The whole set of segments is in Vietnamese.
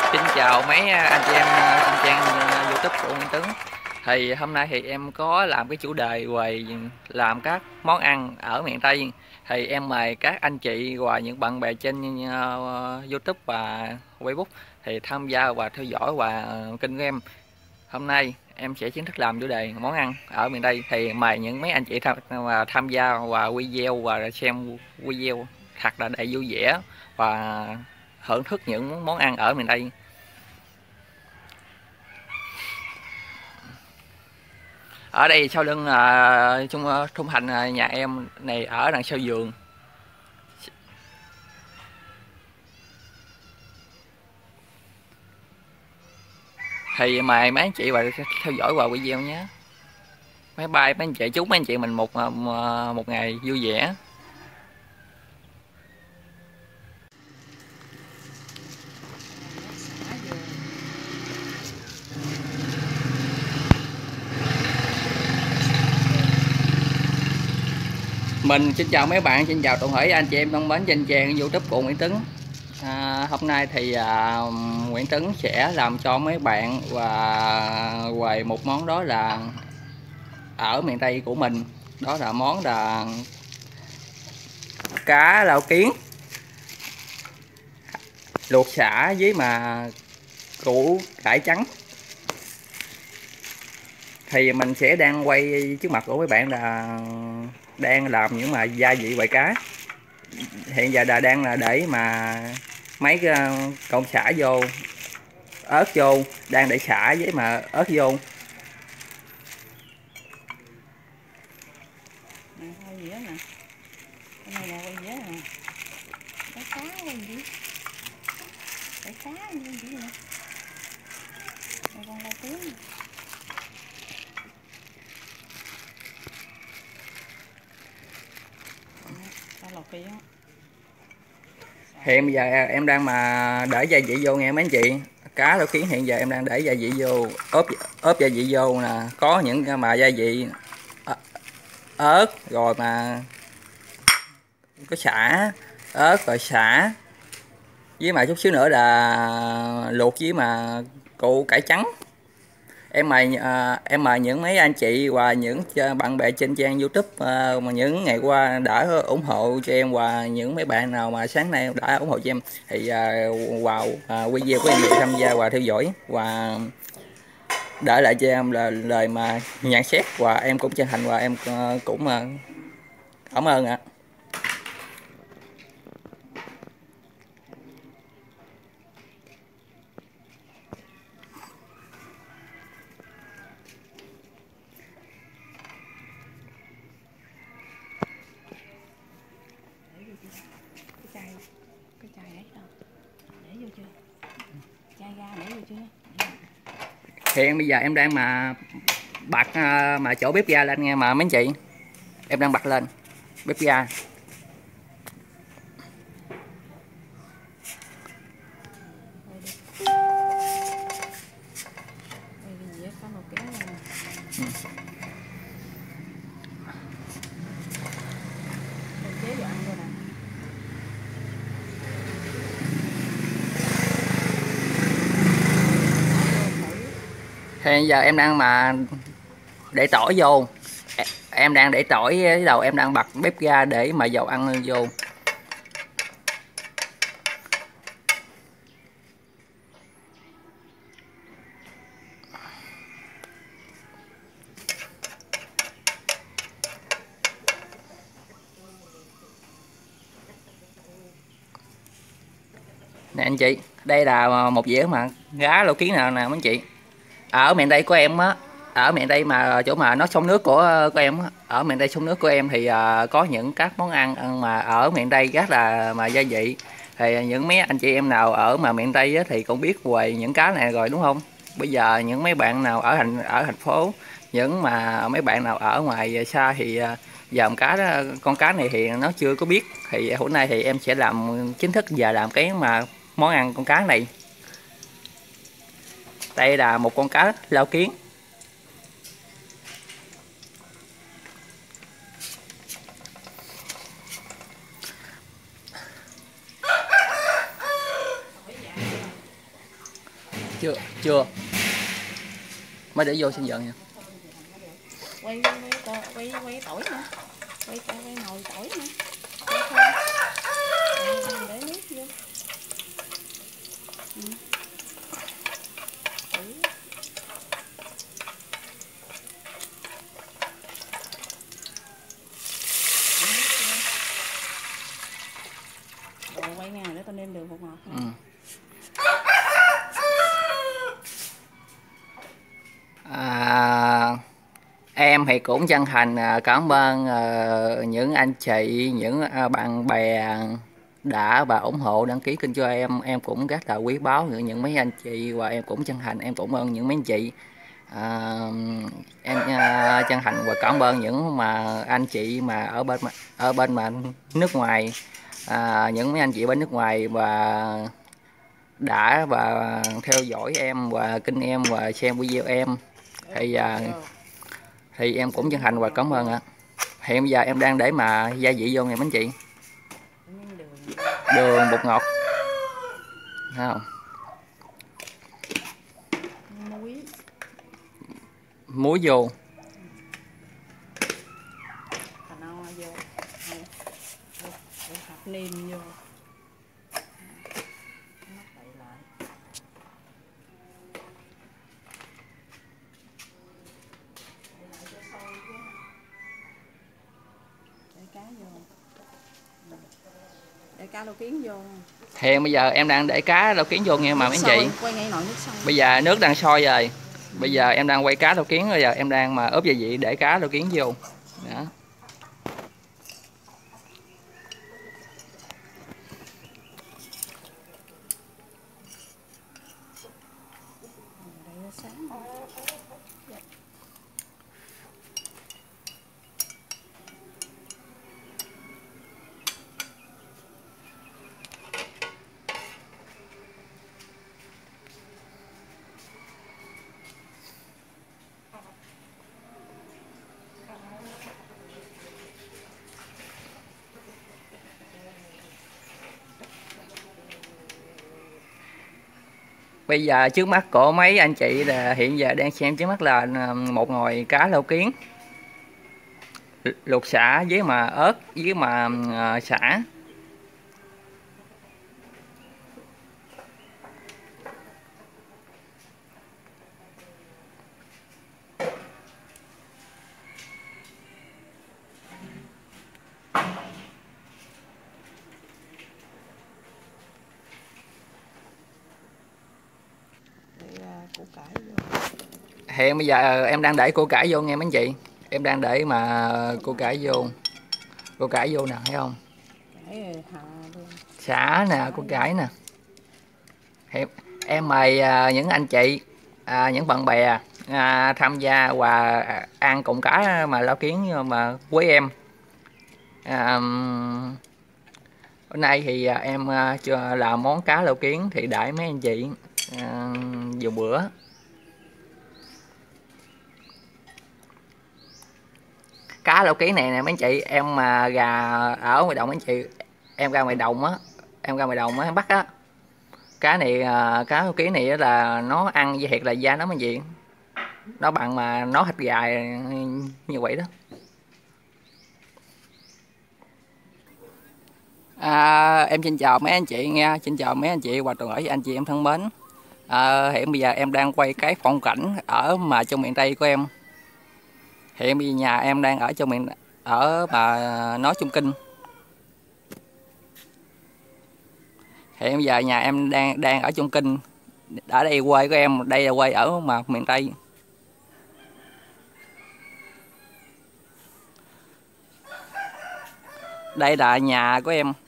Xin chào mấy anh chị em trên trang YouTube của Nguyễn Tấn. Thì hôm nay thì em có làm cái chủ đề về làm các món ăn ở miền Tây. Thì em mời các anh chị và những bạn bè trên YouTube và Facebook thì tham gia và theo dõi và kênh của em. Hôm nay em sẽ chính thức làm chủ đề món ăn ở miền Tây. Thì mời những mấy anh chị tham gia và video và xem video thật là đầy vui vẻ và thưởng thức những món ăn ở miền Tây. Ở đây sau lưng là trung thành nhà em này ở đằng sau vườn. Thì mời mấy anh chị và theo dõi vào video nhé. Bye bye mấy anh chị, chúc mấy anh chị mình một ngày vui vẻ. Mình xin chào mấy bạn, xin chào toàn thể anh chị em thân mến trên trang YouTube của Nguyễn Tấn. Hôm nay thì Nguyễn Tấn sẽ làm cho mấy bạn và về một món đó là ở miền Tây của mình, đó là món là cá lau kiến luộc sả với mà củ cải trắng. Thì mình sẽ đang quay trước mặt của mấy bạn là đang làm những mà gia vị loại cá. Hiện giờ là đang là để mà mấy con sả vô, ớt vô, đang để sả với mà ớt vô. Hiện bây giờ em đang mà để gia vị vô nghe mấy anh chị. Cá lau kiến hiện giờ em đang để gia vị vô, ốp gia vị vô nè, có những mà gia vị ớt rồi mà có sả, ớt rồi sả với mà chút xíu nữa là luộc với mà củ cải trắng. Em mời những mấy anh chị và những bạn bè trên trang YouTube mà những ngày qua đã ủng hộ cho em, và những mấy bạn nào mà sáng nay đã ủng hộ cho em thì vào video của em được tham gia và theo dõi và để lại cho em là lời mà nhận xét, và em cũng chân thành và em cũng cảm ơn ạ. Cái chai ấy đâu để vô chưa, chai ga để vô chưa? Hiện bây giờ em đang mà bật mà chỗ bếp ga lên nghe mà mấy anh chị, em đang bật lên bếp ga. Hiện giờ em đang mà để tỏi vô, em đang để tỏi cái đầu, em đang bật bếp ga để mà dầu ăn vô. Nè anh chị, đây là một dĩa mà gá lô kiến nào nè mấy anh chị. Ở miền Tây của em á, ở miền Tây mà chỗ mà nó sông nước của em á, ở miền Tây sông nước của em thì có những các món ăn mà ở miền Tây rất là mà gia vị. Thì những mấy anh chị em nào ở mà miền Tây á, thì cũng biết về những cá này rồi đúng không? Bây giờ những mấy bạn nào ở thành phố, những mà mấy bạn nào ở ngoài xa thì dòm cá đó, con cá này thì nó chưa có biết. Thì hôm nay thì em sẽ làm chính thức và làm cái mà món ăn con cá này. Đây là một con cá lau kiến. Chưa. Mới để vô xin dần nha. Quay tỏi nữa. Quay nồi tỏi nữa. Để nước vô. Rồi quay nha, để tao nêm đường bột ngọt. Em thì cũng chân thành cảm ơn những anh chị, những bạn bè đã và ủng hộ đăng ký kênh cho em cũng rất là quý báu những mấy anh chị, và em cũng chân thành em cũng ơn những mấy anh chị. Em chân thành và cảm ơn những mà anh chị mà ở bên mà nước ngoài, những mấy anh chị bên nước ngoài và đã và theo dõi em và kênh em và xem video em thì em cũng chân thành và cảm ơn ạ. Hiện giờ em đang để mà gia vị vô nè mấy anh chị. Đường, bột ngọt, thấy không? Muối vô. Hạt nêm vô. Để cá lô kiến vô. Hiện bây giờ em đang để cá lô kiến vô nghe mà mấy anh chị. Quay ngay nồi nước sôi. Bây giờ nước đang sôi rồi. Bây giờ em đang quay cá lô kiến, bây giờ em đang mà ướp gia vị để cá lô kiến vô. Đó. Bây giờ trước mắt của mấy anh chị là hiện giờ đang xem trước mắt là một nồi cá lô kiến luộc sả với mà ớt với mà sả. Hiện bây giờ em đang để củ cải vô nghe mấy anh chị. Em đang để mà củ cải vô. Củ cải vô nè, thấy không? Sả nè, củ cải nè. Em mời những anh chị, những bạn bè tham gia và ăn cùng cá mà lao kiến mà với em. Hôm nay thì em làm món cá lao kiến thì đãi mấy anh chị dùng bữa. Cá lô ký này nè mấy anh chị, em mà gà ở ngoài đồng mấy anh chị, em ra ngoài đồng á, em bắt á, cá này cá lô ký này là nó ăn thiệt là da nó mấy anh chị, nó bằng mà nó thịt gà như vậy đó. Em xin chào mấy anh chị nghe, xin chào mấy anh chị và toàn thể anh chị em thân mến. Hiện bây giờ em đang quay cái phong cảnh ở mà trong miền Tây của em. Hiện bây giờ nhà em đang ở trong miền ở mà nói Trung Kinh. Hiện bây giờ nhà em đang ở Trung Kinh. Ở đây quê của em, đây là quê ở mà miền Tây. Đây là nhà của em.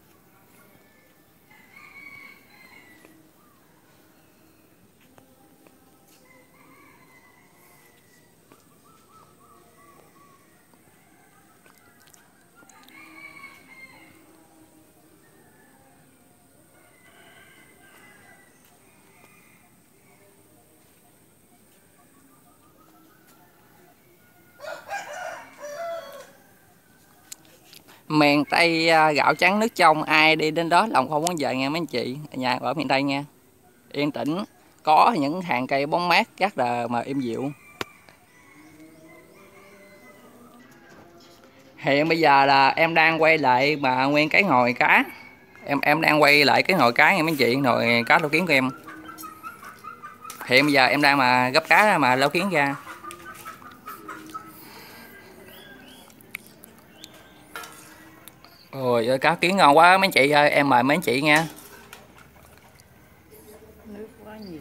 Miền Tây gạo trắng nước trong, ai đi đến đó lòng không muốn về nghe mấy anh chị. Nhà ở miền Tây nha, yên tĩnh, có những hàng cây bóng mát rất là mà êm dịu. Hiện bây giờ là em đang quay lại mà nguyên cái nồi cá. Em đang quay lại cái nồi cá nha mấy anh chị, nồi cá lau kiến của em. Hiện bây giờ em đang mà gấp cá mà lau kiến ra. Ôi cá kiến ngon quá mấy anh chị ơi, em mời mấy anh chị nha. Nước quá nhiều.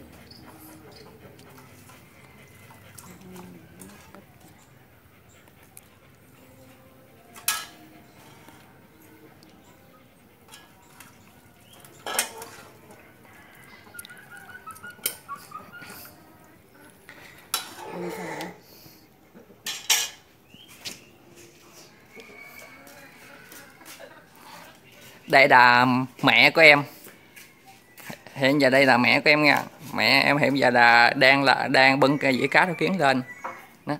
Đây là mẹ của em. Hiện giờ đây là mẹ của em nha. Mẹ em hiện giờ là đang bưng cái dĩa cá lau kiến lên. Đó.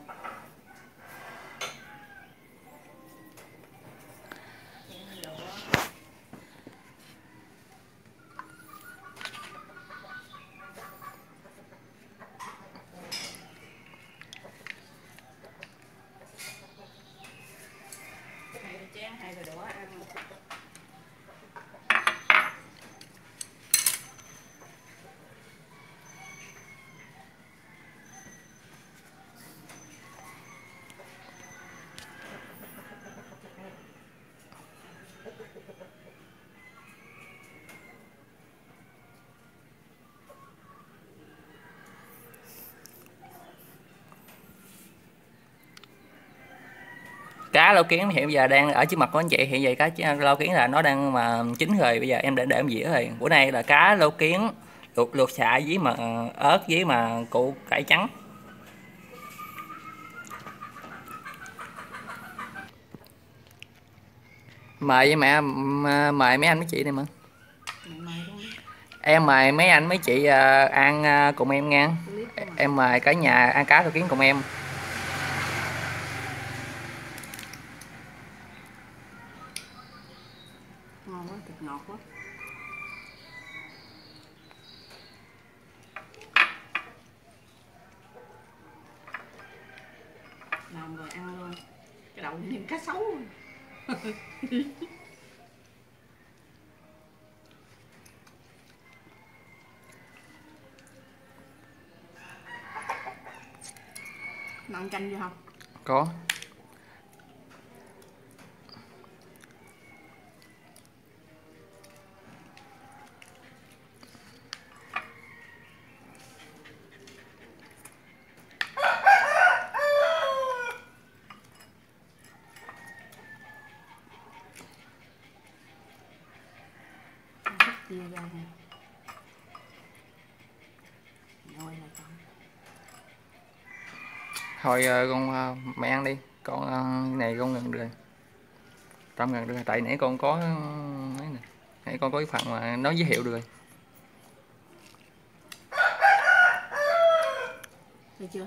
Cá lau kiến hiện giờ đang ở trước mặt của anh chị. Hiện giờ cá lau kiến là nó đang mà chín rồi. Bây giờ em để em dĩa rồi. Bữa nay là cá lau kiến luộc xạ với mà ớt với mà củ cải trắng. Mời với mẹ, mời mấy anh mấy chị đây mà. Em mời mấy anh mấy chị ăn cùng em nha. Em mời cả nhà ăn cá lau kiến cùng em. Ngon quá, thịt ngọt quá. Làm rồi ăn luôn. Cái đậu như cá sấu. Ăn canh vô không? Có. Chia ra nè. Rồi là con. Thôi con mẹ ăn đi. Con này con gần được. Tâm gần được. Tại nãy con có nãy con có cái phần mà nói giới thiệu được rồi. Được chưa?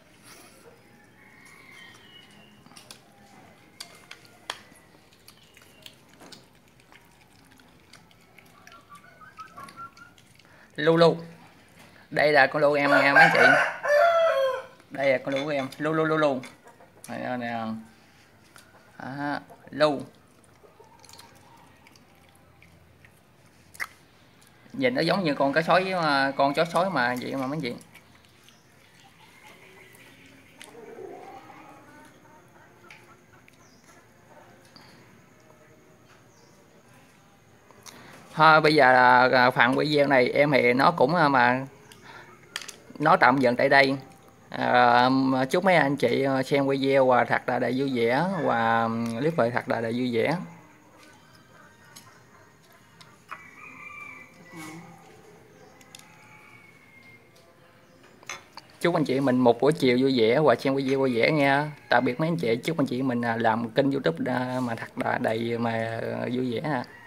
Lulu. Đây là con Lu em nha mấy chị. Đây là con Lu của em. Lu. Này nè. Lu. Nhìn nó giống như con cá sói với con chó sói mà vậy mà mấy chị. Thôi bây giờ là phần video này em thì nó cũng mà nó tạm dừng tại đây. Chúc mấy anh chị xem video và thật là đầy vui vẻ và clip về thật là đầy vui vẻ. Chúc anh chị mình một buổi chiều vui vẻ và xem video vui vẻ nha. Tạm biệt mấy anh chị, chúc anh chị mình làm kênh YouTube mà thật là đầy mà vui vẻ.